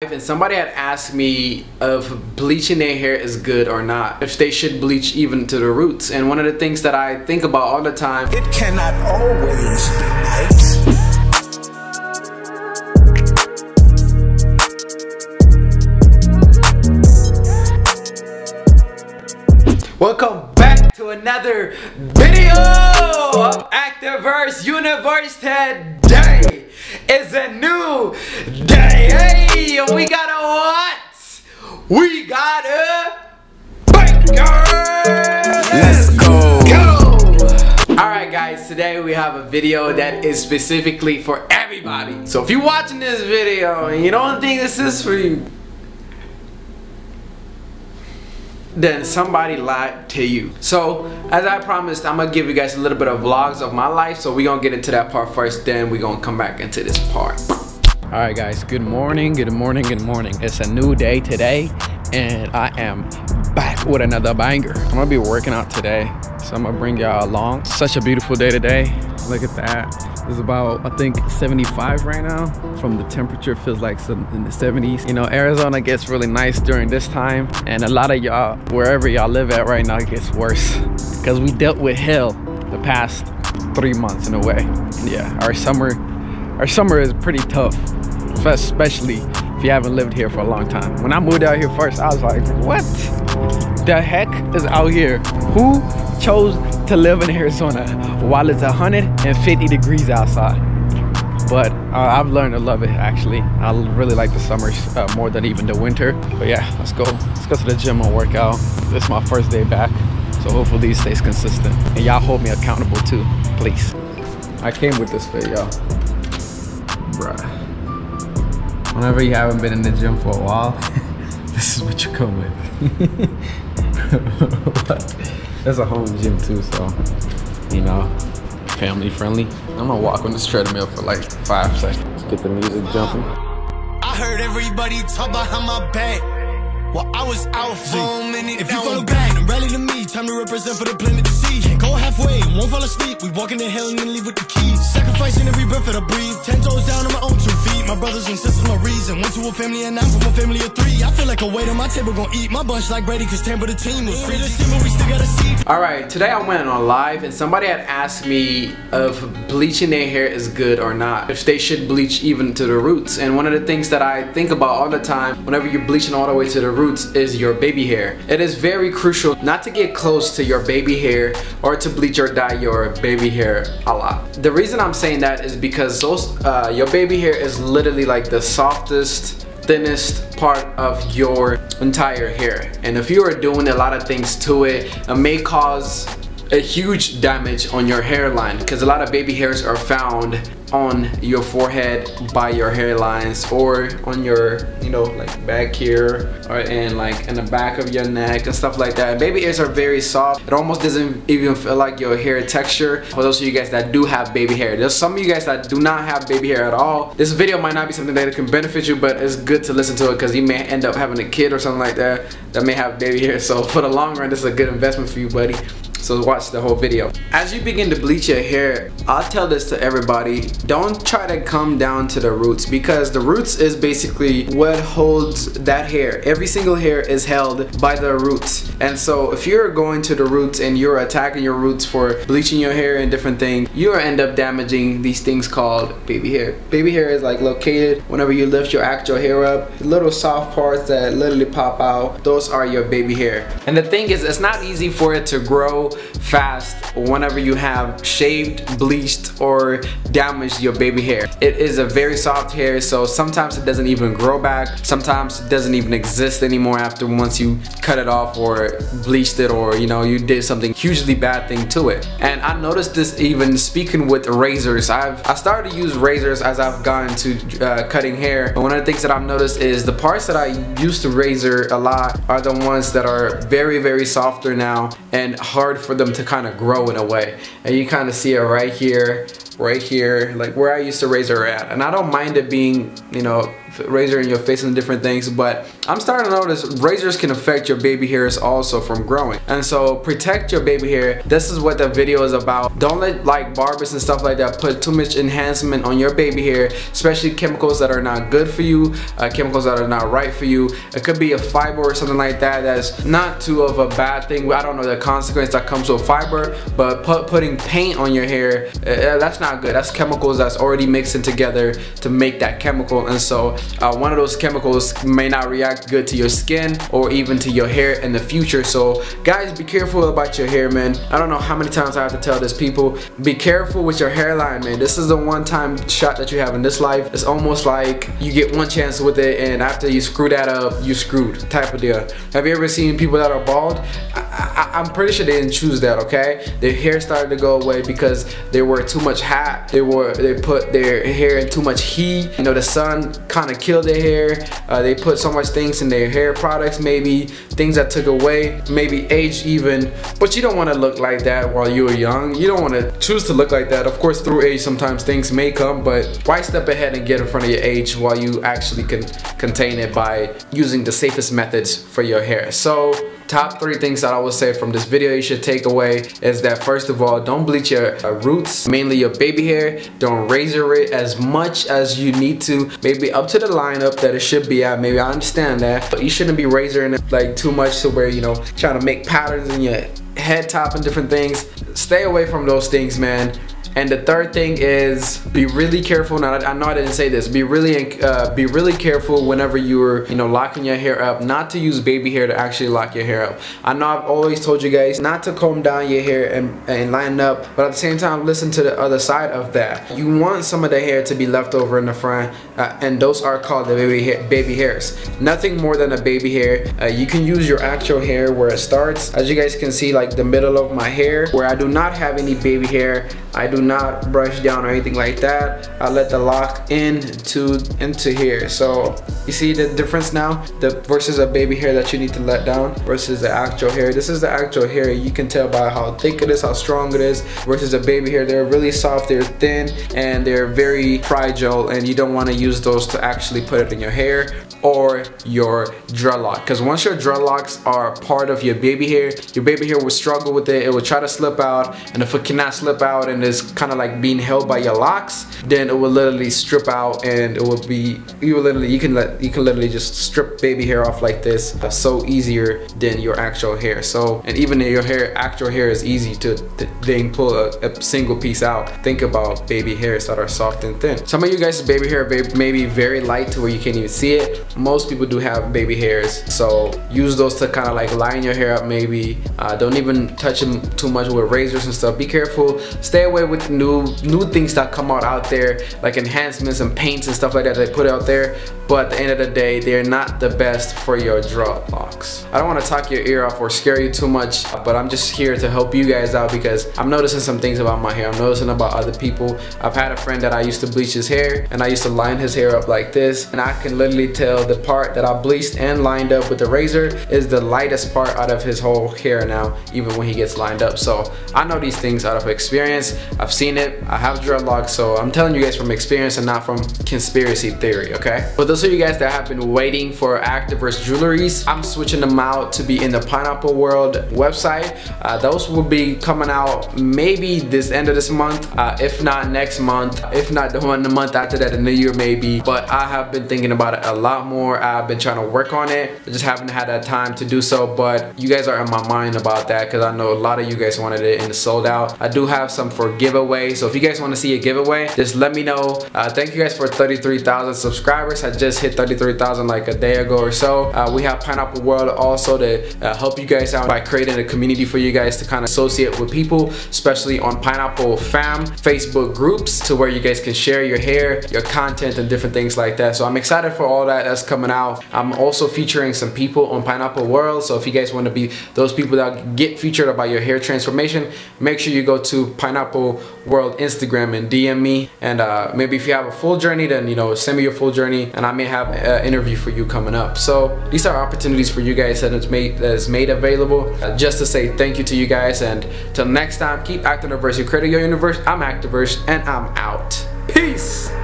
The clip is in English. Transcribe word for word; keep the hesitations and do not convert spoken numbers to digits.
And somebody had asked me if bleaching their hair is good or not, if they should bleach even to the roots. And one of the things that I think about all the time, it cannot always be right. welcome back to another video of Activerse Universe. Today is a new day. Hey, we got a what? We got a banger. Let's go. Go. Alright guys, today we have a video that is specifically for everybody. So if you're watching this video and you don't think this is for you, then somebody lied to you. So as I promised, I'm gonna give you guys a little bit of vlogs of my life. So we're gonna get into that part first, then we're gonna come back into this part. All right guys, good morning, good morning, good morning. It's a new day today and I am back with another banger. I'm gonna be working out today, so I'm gonna bring y'all along. Such a beautiful day today. Look at that. It's about, I think, seventy-five right now. From the temperature, feels like some in the seventies. You know, Arizona gets really nice during this time, and a lot of y'all, wherever y'all live at right now, it gets worse because we dealt with hell the past three months in a way. Yeah, our summer, our summer is pretty tough, especially if you haven't lived here for a long time. When I moved out here first, I was like, what the heck is out here? Who chose to live in Arizona while it's one hundred fifty degrees outside? But uh, I've learned to love it actually. I really like the summers uh, more than even the winter. But yeah, let's go. Let's go to the gym and work out. This is my first day back, so hopefully it stays consistent. And y'all hold me accountable too, please. I came with this fit, y'all. Bruh. Whenever you haven't been in the gym for a while, this is what you come with. That's a home gym too, so, you know, family friendly. I'm gonna walk on this treadmill for like five seconds. Let's get the music jumping. I heard everybody talk behind my back while I was out for a minute. If you follow back and rally to me, time to represent for the planet to see. Can't go halfway, won't fall asleep. We walk into hell and then leave with the keys. Sacrificing every breath that I breathe. Ten toes down on my own two feet. My brothers and sisters, my reason. One to a family and I'm from a family of three. I feel like a weight on my table, gon' eat my bunch like Brady, cause Tampa the team was free. The team, but we still gotta see. Alright, today I went on live and somebody had asked me if bleaching their hair is good or not, if they should bleach even to the roots. And one of the things that I think about all the time whenever you're bleaching all the way to the roots is your baby hair. It is very crucial not to get close to your baby hair or to bleach or dye your baby hair a lot. The reason I'm saying that is because those uh, your baby hair is literally like the softest, thinnest part of your entire hair, and if you are doing a lot of things to it, it may cause a huge damage on your hairline, because a lot of baby hairs are found on your forehead, by your hairlines, or on your, you know, like back here, or in like in the back of your neck and stuff like that. Baby hairs are very soft. It almost doesn't even feel like your hair texture. For those of you guys that do have baby hair, there's some of you guys that do not have baby hair at all. This video might not be something that can benefit you, but it's good to listen to it because you may end up having a kid or something like that that may have baby hair. So for the long run, this is a good investment for you, buddy. So watch the whole video. As you begin to bleach your hair, I'll tell this to everybody, don't try to come down to the roots, because the roots is basically what holds that hair. Every single hair is held by the roots. And so if you're going to the roots and you're attacking your roots for bleaching your hair and different things, you'll end up damaging these things called baby hair. Baby hair is like located whenever you lift your actual hair up. The little soft parts that literally pop out, those are your baby hair. And the thing is, it's not easy for it to grow fast whenever you have shaved, bleached, or damaged your baby hair. It is a very soft hair, so sometimes it doesn't even grow back. Sometimes it doesn't even exist anymore after once you cut it off or bleached it, or you know, you did something hugely bad thing to it. And I noticed this even speaking with razors. I've I started to use razors as I've gotten to uh, cutting hair. But one of the things that I've noticed is the parts that I used to razor a lot are the ones that are very very softer now and hard for them to kind of grow in a way. And you kind of see it right here. right here, like where I used to razor at. And I don't mind it being, you know, razor in your face and different things, but I'm starting to notice razors can affect your baby hairs also from growing. And so protect your baby hair. This is what the video is about. Don't let like barbers and stuff like that put too much enhancement on your baby hair, especially chemicals that are not good for you, uh, chemicals that are not right for you. It could be a fiber or something like that that's not too of a bad thing. I don't know the consequence that comes with fiber, but put, putting paint on your hair, uh, that's not good. That's chemicals that's already mixing together to make that chemical. And so uh, one of those chemicals may not react good to your skin or even to your hair in the future. So guys, be careful about your hair, man. I don't know how many times I have to tell this, people. Be careful with your hairline, man. This is the one time shot that you have in this life. It's almost like you get one chance with it, and after you screw that up, you screwed type of deal. Have you ever seen people that are bald? I, I, I'm pretty sure they didn't choose that, okay? Their hair started to go away because they wear too much hat. They were they put their hair in too much heat. You know, the sun kind of killed their hair. Uh, they put so much things in their hair products, maybe things that took away, maybe age even. But you don't want to look like that while you were young. You don't want to choose to look like that. Of course, through age, sometimes things may come, but why step ahead and get in front of your age while you actually can contain it by using the safest methods for your hair? So top three things that I would say from this video you should take away is that, first of all, don't bleach your uh, roots, mainly your baby hair. Don't razor it as much as you need to, maybe up to the lineup that it should be at. Maybe I understand that, but you shouldn't be razoring it like too much to where, you know, trying to make patterns in your head top and different things. Stay away from those things, man. And the third thing is be really careful. Now, I know I didn't say this. Be really, uh, be really careful whenever you're, you know, locking your hair up, not to use baby hair to actually lock your hair up. I know I've always told you guys not to comb down your hair and, and line up, but at the same time, listen to the other side of that. You want some of the hair to be left over in the front, uh, and those are called the baby hair, baby hairs. Nothing more than a baby hair. Uh, you can use your actual hair where it starts. As you guys can see, like the middle of my hair, where I do not have any baby hair. I do not brush down or anything like that. I let the lock into into here. So you see the difference now, the versus a baby hair that you need to let down versus the actual hair. This is the actual hair. You can tell by how thick it is, how strong it is, versus a baby hair. They're really soft, they're thin, and they're very fragile, and you don't want to use those to actually put it in your hair or your dreadlock, because once your dreadlocks are part of your baby hair, your baby hair will struggle with it. It will try to slip out, and if it cannot slip out and is kind of like being held by your locks, then it will literally strip out, and it will be, you will literally, you can let you can literally just strip baby hair off like this. That's so easier than your actual hair. So, and even if your hair, actual hair is easy to, to then pull a, a single piece out, think about baby hairs that are soft and thin. Some of you guys' baby hair may be very light to where you can't even see it. Most people do have baby hairs, so use those to kind of like line your hair up maybe. Uh, don't even touch them too much with razors and stuff. Be careful. Stay away with new new things that come out out there, like enhancements and paints and stuff like that they put out there. But at the end of the day, they're not the best for your dreadlocks. I don't want to talk your ear off or scare you too much, but I'm just here to help you guys out because I'm noticing some things about my hair. I'm noticing about other people. I've had a friend that I used to bleach his hair, and I used to line his hair up like this, and I can literally tell the part that I bleached and lined up with the razor is the lightest part out of his whole hair now, even when he gets lined up. So I know these things out of experience. I've seen it. I have dreadlocks, so I'm telling you guys from experience and not from conspiracy theory, okay? But those of you guys that have been waiting for Activerse jewelries, I'm switching them out to be in the Pineapple World website. Uh, those will be coming out maybe this end of this month, uh, if not next month, if not the one the month after that, the new year maybe. But I have been thinking about it a lot more. I've been trying to work on it. I just haven't had that time to do so, but you guys are in my mind about that because I know a lot of you guys wanted it and it's sold out. I do have some for giveaway, so if you guys want to see a giveaway, just let me know. Uh, thank you guys for thirty-three thousand subscribers. I just hit thirty-three thousand like a day ago or so. Uh, we have Pineapple World also to uh, help you guys out by creating a community for you guys to kind of associate with people, especially on Pineapple Fam Facebook groups, to where you guys can share your hair, your content, and different things like that. So I'm excited for all that that's coming out. I'm also featuring some people on Pineapple World, so if you guys want to be those people that get featured about your hair transformation, make sure you go to Pineapple world Instagram and D M me. And uh, maybe if you have a full journey, then you know, send me your full journey, and I may have an interview for you coming up. So these are opportunities for you guys that is made that is made available. Uh, just to say thank you to you guys, and till next time, keep Activerse, your creator your universe. I'm Activerse, and I'm out. Peace.